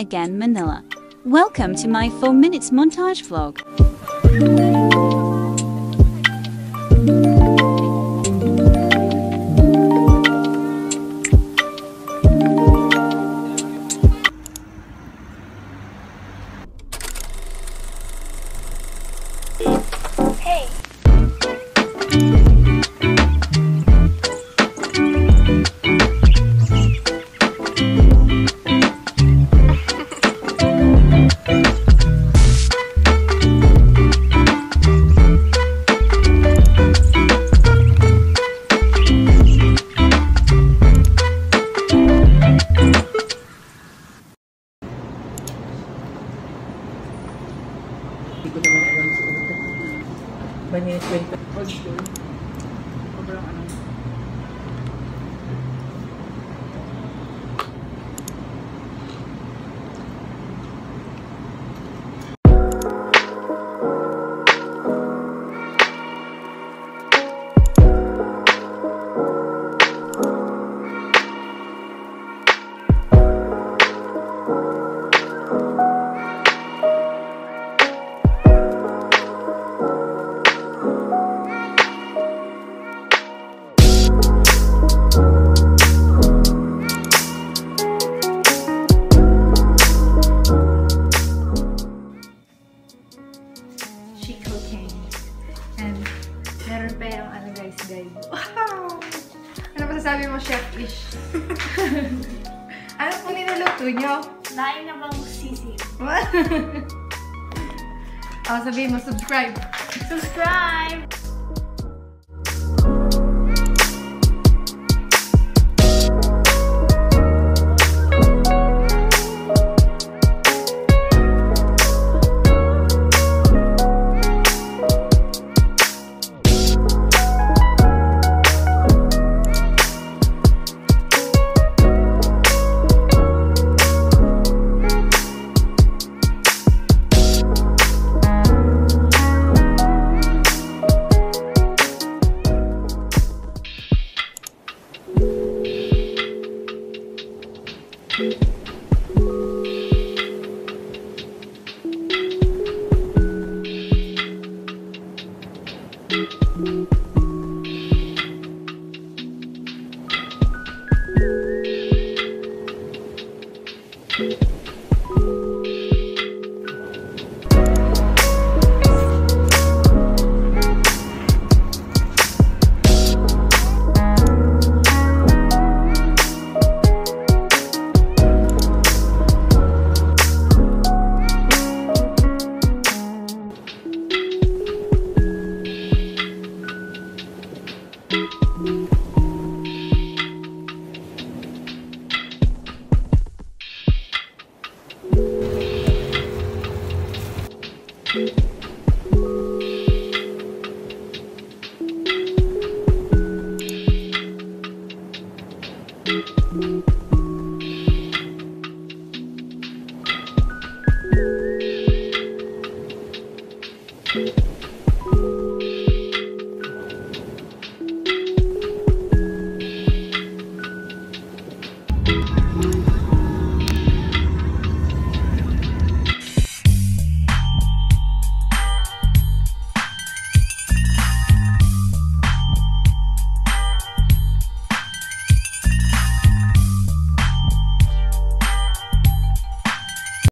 again, Manila. Welcome to my 4 minutes montage vlog. Hey. Hindi ko naman alam sa ito. Banyan 20 old school. Sobrang ano. Meron pa yung ano guys, guide. Wow! Ano masasabi mo, chef-ish? Ano po niluluto nyo? Lain na bang sisig? Oh, sabihin mo, subscribe! Subscribe! Thank you.